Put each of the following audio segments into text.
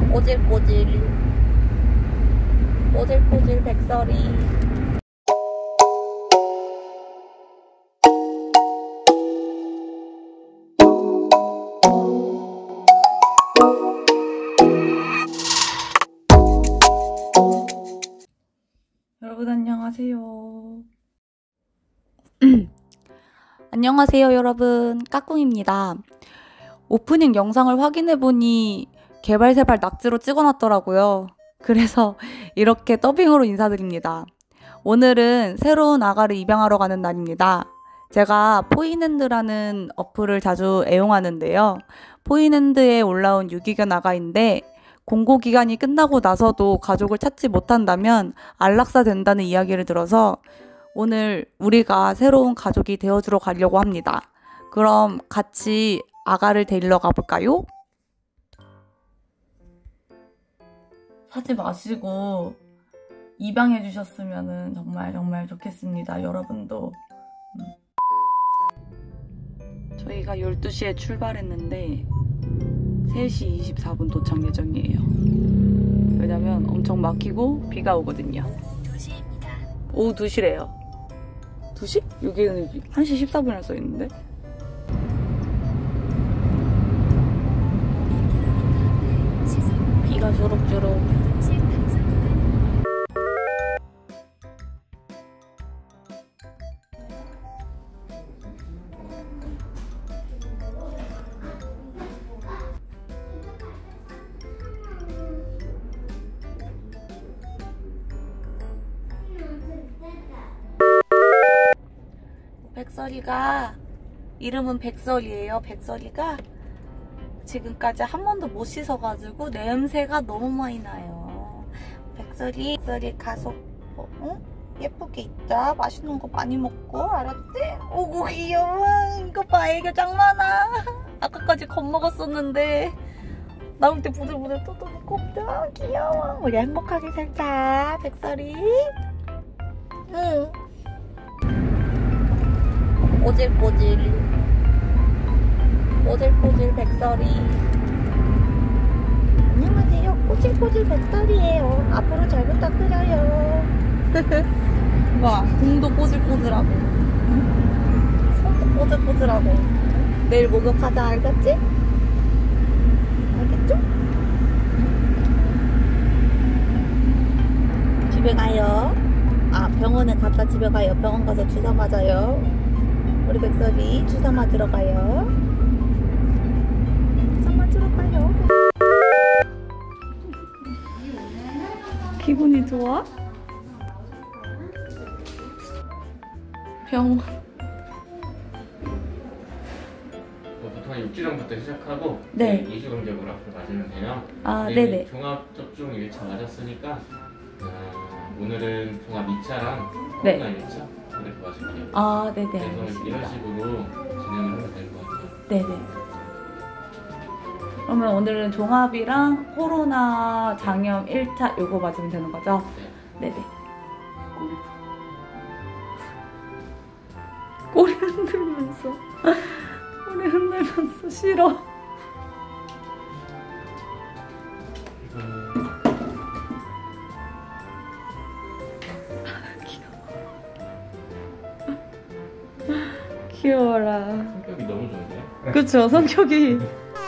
꼬질꼬질 꼬질꼬질 백설이. 여러분 안녕하세요. 안녕하세요 여러분, 까꿍입니다. 오프닝 영상을 확인해보니 개발세발 낙지로 찍어놨더라고요. 그래서 이렇게 더빙으로 인사드립니다. 오늘은 새로운 아가를 입양하러 가는 날입니다. 제가 포인핸드라는 어플을 자주 애용하는데요. 포인핸드에 올라온 유기견 아가인데 공고기간이 끝나고 나서도 가족을 찾지 못한다면 안락사 된다는 이야기를 들어서 오늘 우리가 새로운 가족이 되어주러 가려고 합니다. 그럼 같이 아가를 데리러 가볼까요? 사지 마시고 입양해 주셨으면 정말 좋겠습니다. 여러분도. 저희가 12시에 출발했는데 3시 24분 도착 예정이에요. 왜냐면 엄청 막히고 비가 오거든요. 2시입니다. 오후 2시래요. 2시? 여기는 1시 14분이라 써있는데? 비가 주룩주룩. 백설이가, 이름은 백설이에요. 백설이가 지금까지 한 번도 못 씻어가지고 냄새가 너무 많이 나요. 백설이 가서 응? 예쁘게 있자. 맛있는 거 많이 먹고, 알았지? 오고 귀여워. 이거 봐, 애교 짱 많아. 아까까지 겁먹었었는데 나올 때 부들부들 떠들고 없다. 귀여워. 우리 행복하게 살자, 백설이. 응. 꼬질꼬질 꼬질꼬질 백설이. 안녕하세요, 꼬질꼬질 백설이에요. 앞으로 잘 부탁드려요. 봐, 등도 꼬질꼬질하고 손도 꼬질꼬질하고. 내일 목욕하자, 알겠지? 알겠죠? 집에 가요. 아, 병원에 갔다 집에 가요. 병원 가서 주사 맞아요. 우리 백설이 주사 맞으러 가요. 주사 맞으러 가요. 기분이 좋아? 병원. 보통 육지령부터 시작하고 네. 이주간격으로 앞으로 맞으면 돼요. 아, 네네. 종합접종 1차 맞았으니까 오늘은 종합 2차랑 네. 코로나 1차 이렇게 맞을게요. 아, 네네. 그래서 알겠습니다. 이런 식으로 진행을 하면 될 것 같아요. 네네. 그러면 오늘은 종합이랑 코로나 장염 1차 요거 맞으면 되는 거죠? 네. 네네. 꼬리 흔들면서 꼬리 흔들면서 싫어. 귀여워라. 성격이 너무 좋은데? 그쵸, 성격이.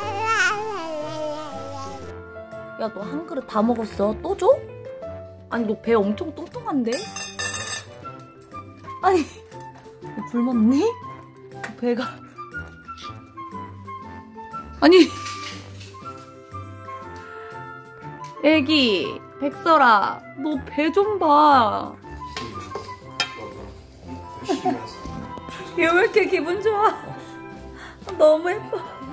야, 너 한 그릇 다 먹었어? 또 줘? 아니, 너 배 엄청 뚱뚱한데? 아니, 너 굶었니? 배가. 아니. 애기, 백설아, 너 배 좀 봐. 얘 왜 이렇게 기분 좋아? 너무 예뻐.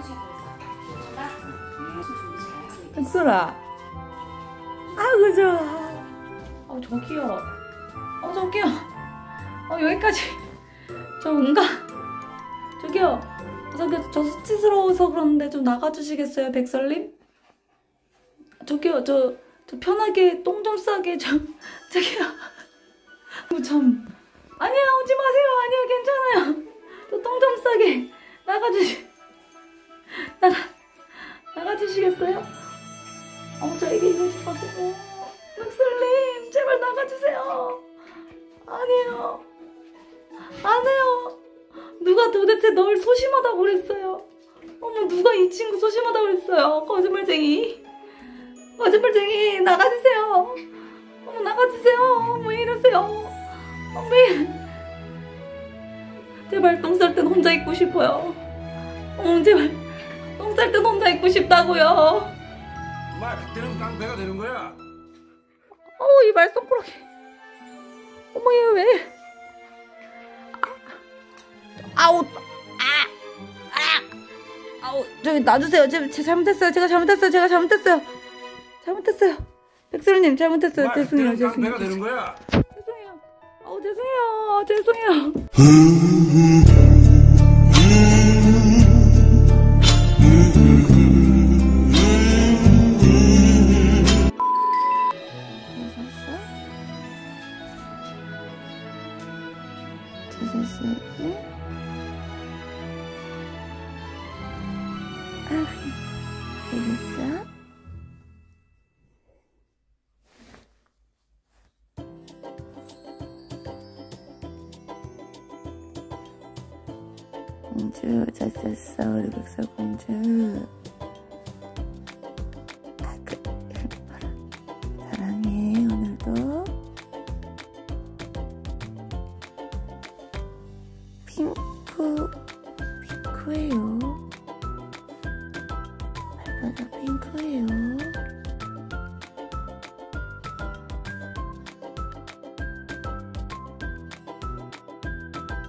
백설아. 아이고 좋아. 저기요. 저기요. 여기까지. 저 뭔가. 저기요. 저 수치스러워서 그러는데 좀 나가주시겠어요, 백설님? 저기요. 저 편하게 똥 좀 싸게 저기요. 참. 아니야, 오지 마세요. 아니야, 괜찮아요. 저 똥 좀 싸게 나가주시겠어요? 저에게 이러지 마세요. 백설님, 제발 나가주세요. 아니에요. 안 해요. 누가 도대체 널 소심하다고 그랬어요? 어머, 누가 이 친구 소심하다고 그랬어요? 거짓말쟁이. 거짓말쟁이, 나가주세요. 어머, 나가주세요. 왜 이러세요? 왜? 제발 똥 쌀 땐 혼자 있고 싶어요. 제발 똥 쌀 땐 혼자 있고 싶다고요. 마, 그때는 깡패가 되는 거야. 이 말썽꾸러기. 어머, 얘 왜? 아우, 저기 놔주세요. 제가 잘못했어요. 제가 잘못했어요. 백설님, 잘못했어요. 마, 죄송해요. 그때는 깡패가 되는 거야. 죄송해요. 됐어? 공주, 잘 잤어, 우리 백설공주. 사랑해, 오늘도. 핑크예요.